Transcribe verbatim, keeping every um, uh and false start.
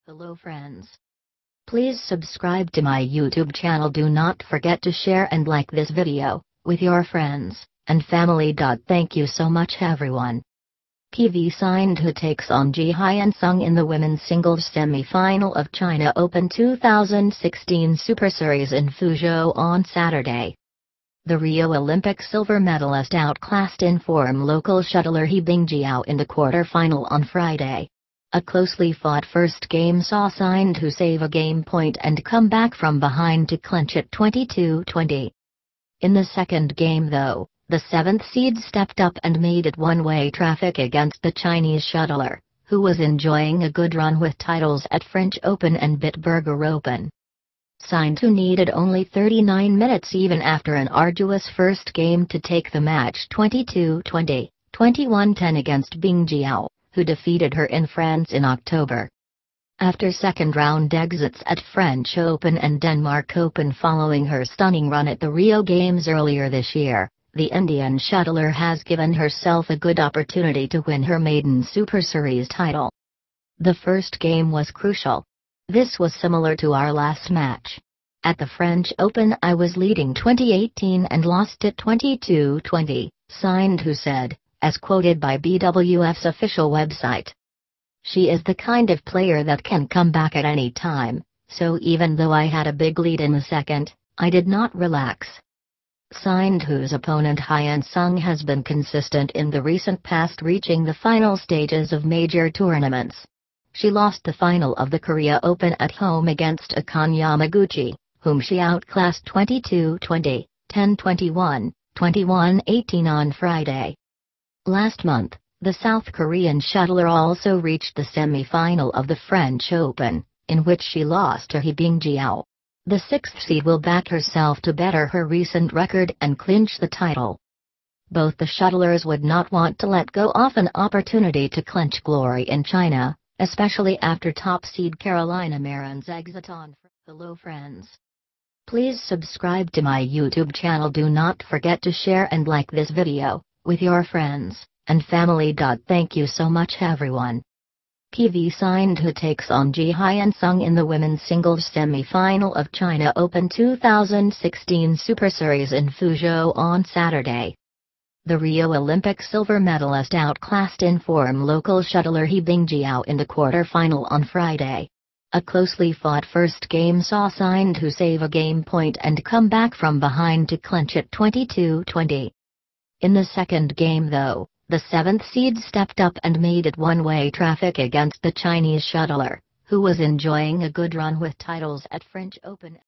Hello friends. Please subscribe to my YouTube channel. Do not forget to share and like this video with your friends and family. Thank you so much everyone. Qiwi Sindhu takes on Ji Hyun-sung in the women's singles semi-final of China Open two thousand sixteen Super Series in Fuzhou on Saturday. The Rio Olympic silver medalist outclassed in-form local shuttler He Bingjiao in the quarter-final on Friday. A closely fought first game saw Sindhu save a game point and come back from behind to clinch it twenty-two twenty. In the second game though, the seventh seed stepped up and made it one-way traffic against the Chinese shuttler, who was enjoying a good run with titles at French Open and Bitburger Open. Sindhu needed only thirty-nine minutes even after an arduous first game to take the match twenty-two twenty, twenty-one ten against Bingjiao, who defeated her in France in October. After second-round exits at French Open and Denmark Open following her stunning run at the Rio Games earlier this year, the Indian shuttler has given herself a good opportunity to win her maiden Super Series title. The first game was crucial. This was similar to our last match. At the French Open I was leading twenty eighteen and lost it twenty-two twenty, Sindhu said, as quoted by B W F's official website. She is the kind of player that can come back at any time, so even though I had a big lead in the second, I did not relax. Sindhu's opponent Hyun-sung has been consistent in the recent past, reaching the final stages of major tournaments. She lost the final of the Korea Open at home against Akane Yamaguchi, whom she outclassed twenty-two twenty, ten twenty-one, twenty-one eighteen on Friday. Last month, the South Korean shuttler also reached the semi-final of the French Open, in which she lost to He Bingjiao. The sixth seed will back herself to better her recent record and clinch the title. Both the shuttlers would not want to let go of an opportunity to clinch glory in China, especially after top seed Carolina Marin's exit on. Hello friends. Please subscribe to my YouTube channel. Do not forget to share and like this video with your friends and family. Thank you so much everyone. Qiwi Sindhu takes on Ji Hyun-sung in the women's singles semi-final of China Open two thousand sixteen Super Series in Fuzhou on Saturday. The Rio Olympic silver medalist outclassed in-form local shuttler He Bingjiao in the quarter-final on Friday. A closely fought first game saw Sindhu save a game point and come back from behind to clinch it twenty-two twenty. In the second game though, the seventh seed stepped up and made it one-way traffic against the Chinese shuttler, who was enjoying a good run with titles at French Open.